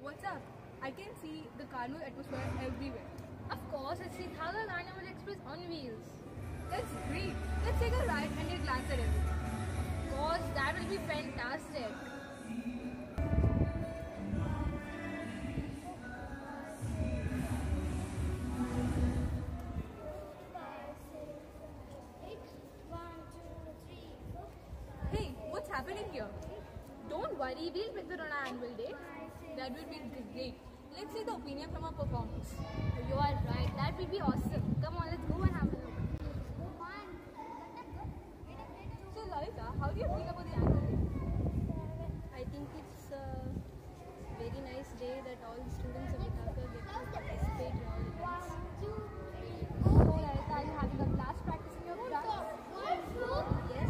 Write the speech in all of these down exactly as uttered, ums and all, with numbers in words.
What's up? I can see the carnival atmosphere everywhere. Of course, it's the Ithaka Carnival Express on wheels. That's great. Let's take a ride and get a glance at everything. Of course, that will be fantastic. Hey, what's happening here? Don't worry, we'll pick the on our annual day. That will be great. Let's see the opinion from our performers. You are right, that will be awesome. Come on, let's go and have a look. So Lalita, how do you feel about the annual day? I think it's a very nice day that all the students of Ithaka get to participate in all events. So Lalita, are you having a blast practicing your craft? Yes,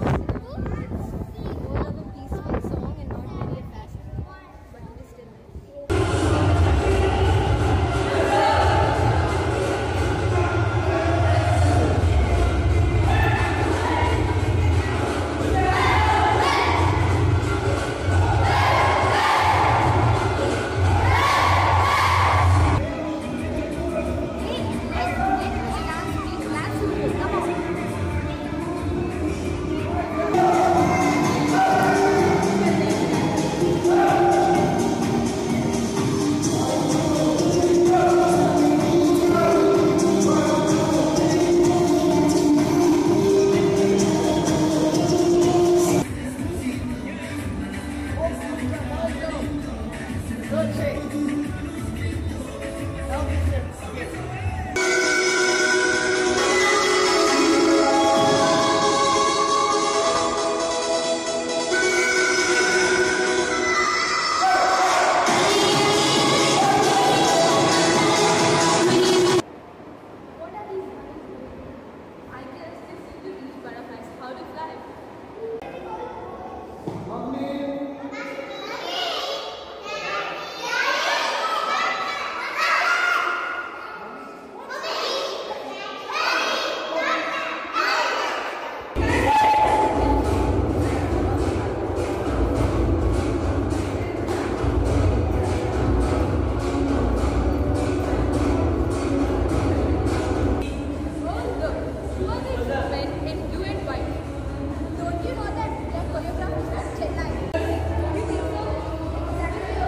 it's more of a peaceful song and not very a fast one, but it is still nice.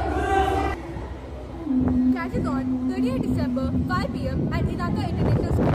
Catch it on thirtieth December, five p m at Ithaka International School.